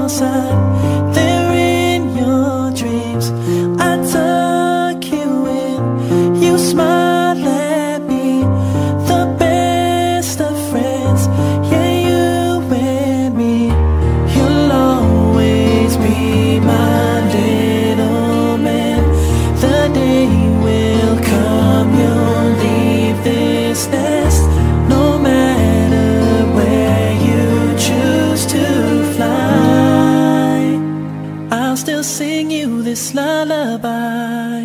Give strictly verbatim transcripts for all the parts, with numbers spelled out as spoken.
your side. There in your dreams, I tuck you in. You smile at me, the best of friends. Yeah, you and me. You'll always be my little man. The day will come, you'll leave this nest. No matter where you choose to fly, I'll still sing you this lullaby.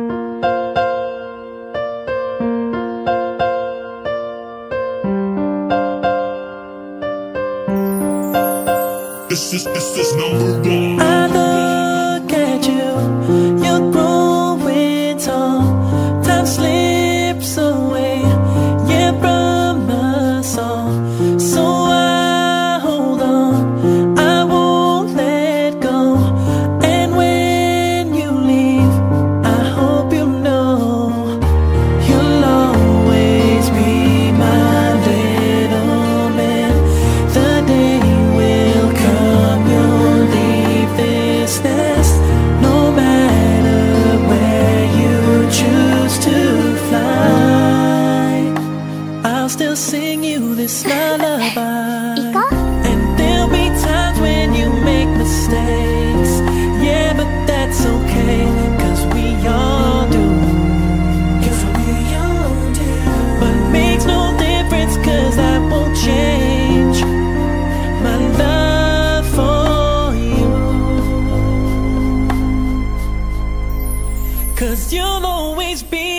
This is, this is number one. I look at you, you're growing tall. Time slips away, yeah, from us all. So I hold on, I won't let go. And when you leave, I hope you know you'll always be my little man. The day will come, you'll leave this nest. No matter where you choose to fly, I'll still sing you this lullaby. And there'll be times when you make mistakes, yeah, but that's okay, 'cause we all do. Yes, we all do. But it makes no difference, 'cause I won't change my love for you. 'Cause you'll always be